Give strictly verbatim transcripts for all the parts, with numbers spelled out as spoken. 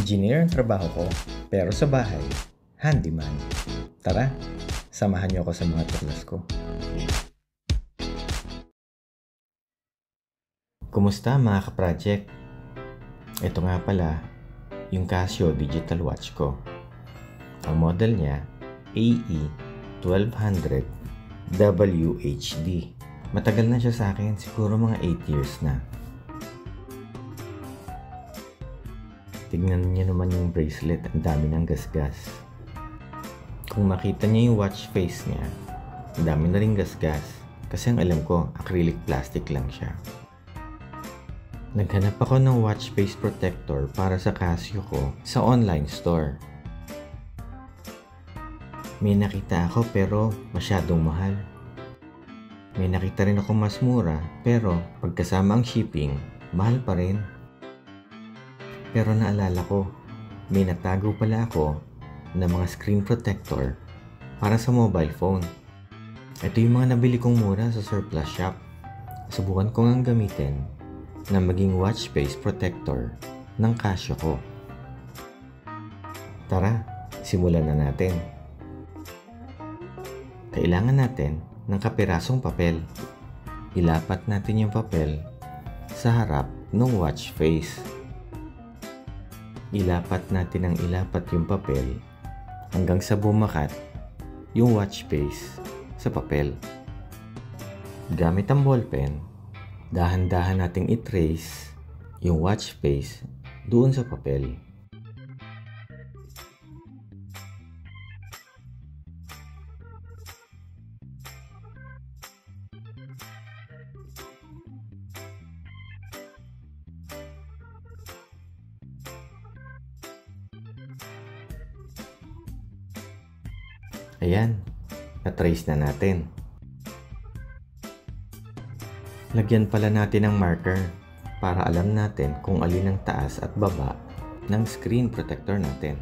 Engineer ang trabaho ko, pero sa bahay, handyman. Tara, samahan niyo ako sa mga tuklas ko. Kumusta mga ka-project? Ito nga pala, yung Casio digital watch ko. Ang model niya, A E twelve hundred W H D. Matagal na siya sa akin, siguro mga eight years na. Tignan niyo naman yung bracelet, ang dami ng gasgas. Kung makita niyo yung watch face niya, ang dami na rin gasgas. Kasi ang alam ko, acrylic plastic lang siya. Naghanap ako ng watch face protector para sa Casio ko sa online store. May nakita ako pero masyadong mahal. May nakita rin ako mas mura pero pagkasama ang shipping, mahal pa rin. Pero naalala ko, may natago pala ako ng mga screen protector para sa mobile phone. Ito yung mga nabili kong mura sa surplus shop. Subukan ko ngang gamitin na maging watch face protector ng Casio ko. Tara, simulan na natin. Kailangan natin ng kapirasong papel. Ilapat natin yung papel sa harap ng watch face. Ilapat natin ang ilapat yung papel hanggang sa bumakat yung watch face sa papel. Gamit ang ballpen, dahan-dahan nating i-trace yung watch face doon sa papel. Ayan, na-trace na natin. Lagyan pala natin ng marker para alam natin kung alin ang taas at baba ng screen protector natin.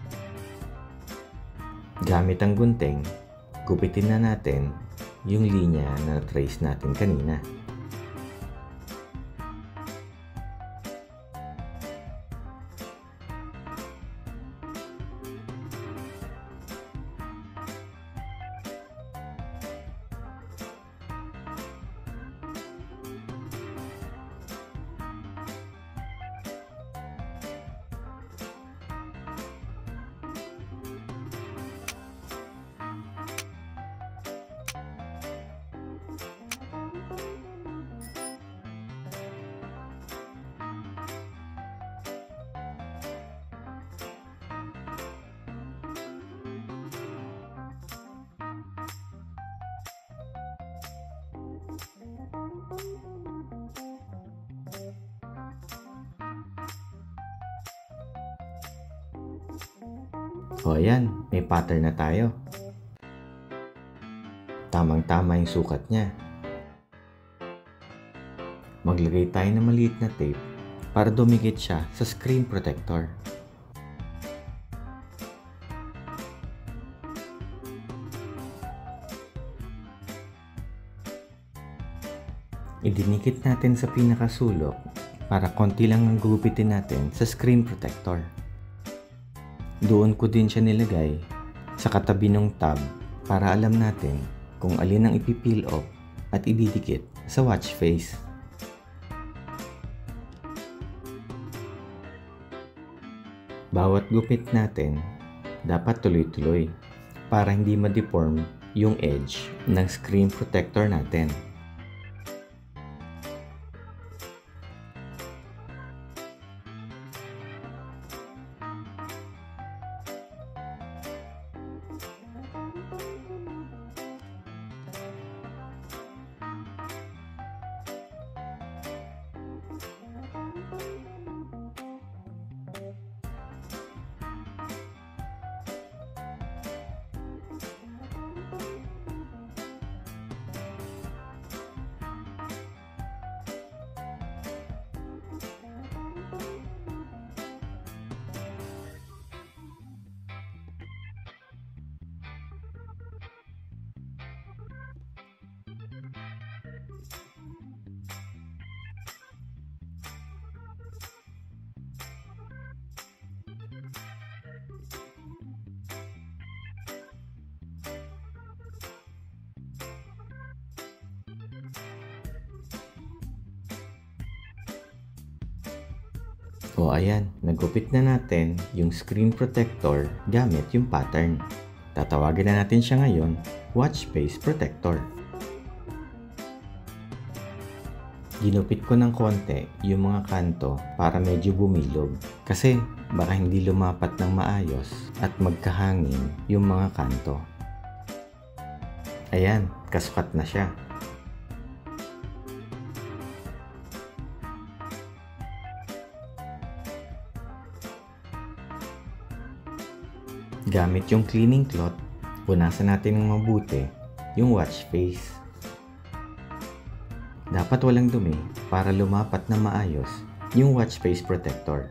Gamit ang gunting, gupitin na natin yung linya na trace natin kanina. O ayan, may pattern na tayo. Tamang-tama yung sukat niya. Maglagay tayo ng maliit na tape para dumikit siya sa screen protector. Idinikit natin sa pinakasulok para konti lang ang gugupitin natin sa screen protector. Doon ko din siya nilagay sa katabi ng tab para alam natin kung alin ang ipipeel off at ididikit sa watch face. Bawat gupit natin dapat tuloy-tuloy para hindi ma-deform yung edge ng screen protector natin. O ayan, nagupit na natin yung screen protector gamit yung pattern. Tatawagin na natin siya ngayon, watch face protector. Ginupit ko ng konti yung mga kanto para medyo bumilog kasi baka hindi lumapat ng maayos at magkahangin yung mga kanto. Ayan, kasukat na siya. Gamit yung cleaning cloth, punasan natin ng mabuti yung watch face. Dapat walang dumi para lumapat na maayos yung watch face protector.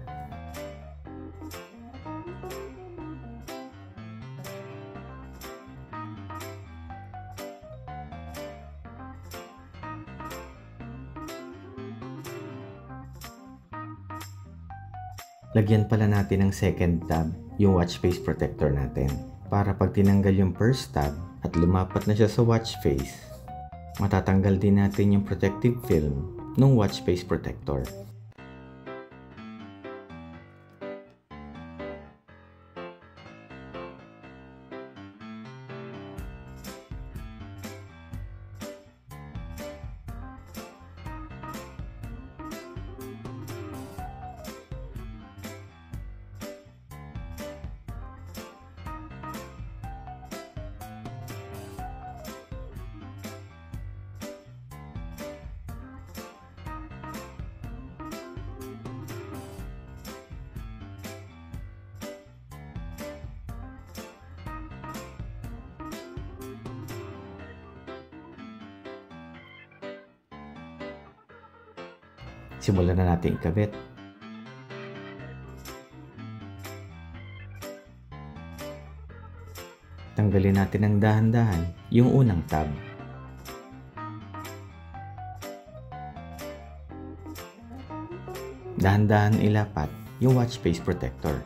Lagyan pala natin ng second tab yung watch face protector natin para pag tinanggal yung first tab at lumapat na siya sa watch face, matatanggal din natin yung protective film ng watch face protector. Simulan na natin ikabit. Tanggalin natin ng dahan-dahan yung unang tab. Dahan-dahan ilapat yung watch face protector.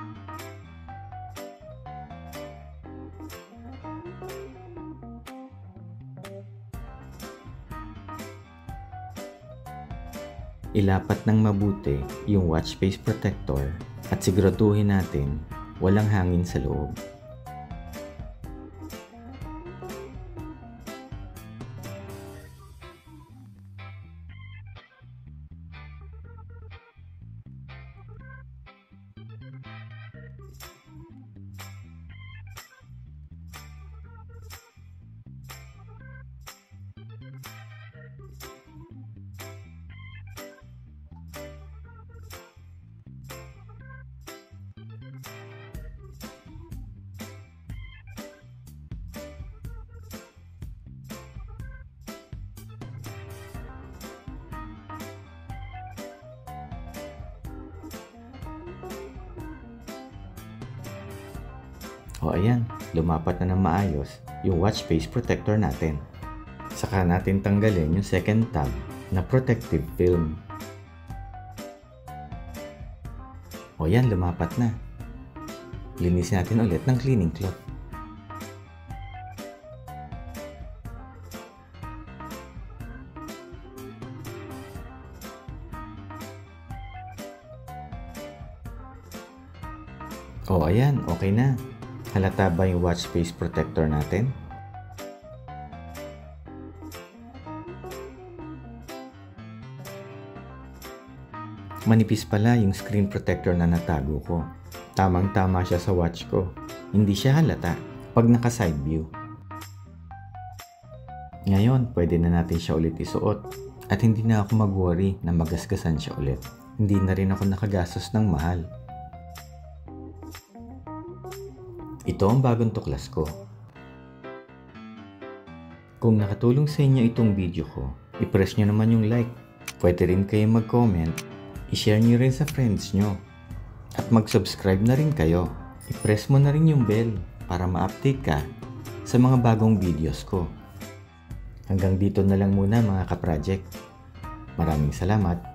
Ilapat ng mabuti yung watch face protector at siguraduhin natin walang hangin sa loob. O ayan, lumapat na ng maayos yung watch face protector natin. Saka natin tanggalin yung second tab na protective film. O yan, lumapat na. Linisin natin ulit ng cleaning cloth. O ayan, okay na. Halata ba yung watch face protector natin? Manipis pala yung screen protector na natago ko. Tamang-tama siya sa watch ko. Hindi siya halata pag naka-side view. Ngayon, pwede na natin siya ulit isuot at hindi na ako mag-worry na magasgasan siya ulit. Hindi na rin ako nakagastos ng mahal. Ito ang bagong tuklas ko. Kung nakatulong sa inyo itong video ko, i-press nyo naman yung like. Pwede rin kayo mag-comment, i-share nyo rin sa friends nyo. At mag-subscribe na rin kayo. I-press mo na rin yung bell para ma-update ka sa mga bagong videos ko. Hanggang dito na lang muna mga ka-project. Maraming salamat.